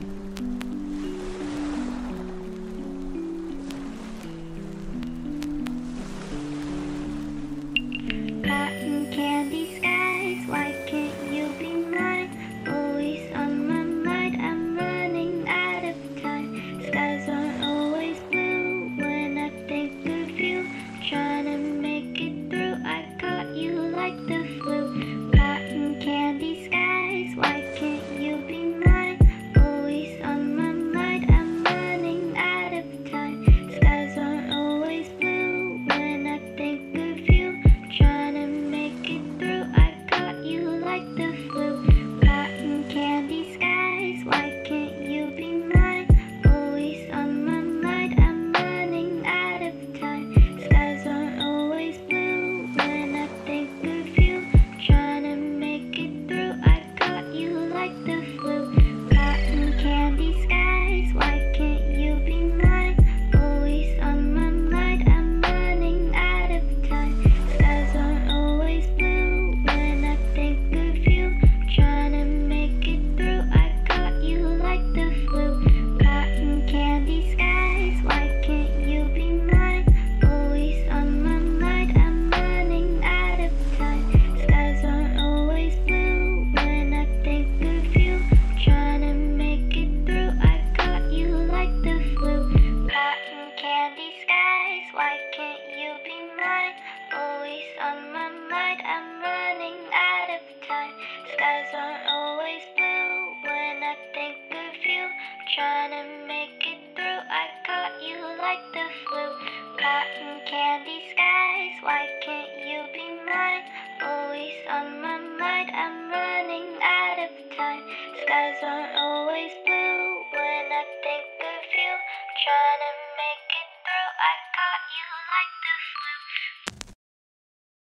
Cotton candy skies, why can't you be mine? Always on my mind, I'm running out of time. Skies aren't always blue when I think of you. Trying to make it through, I caught you like the flu. Cotton candy skies, why can't you be mine? Always on my mind, I'm running out of time. Skies aren't always blue when I think of you. Trying to make it through, I caught you like the flu. Cotton candy skies, why can't you be mine? Always on my mind, I'm running out of time. Skies aren't always blue when I think of you. Trying to make it through, I caught you like the flu. Cotton candy skies, why can't you be mine? Always on my mind, I'm running out of time. Skies aren't always blue when I think of you. Trying to make it through, I caught you like the flu. Cotton candy skies, why can't you be mine? Always on my mind, I'm running out of time. Skies aren't always blue when I think of you. Trying to make it through, I caught you like the flu. Cotton candy skies, why can't you be mine? Always on my mind, I'm running out of time. Skies aren't always blue when I think of you. Trying to make it through, I caught you like the flu. Cotton candy skies, why can't you be mine? Always on my mind, I'm running out of time. Skies aren't always blue when I think of you. Trying to make it through, I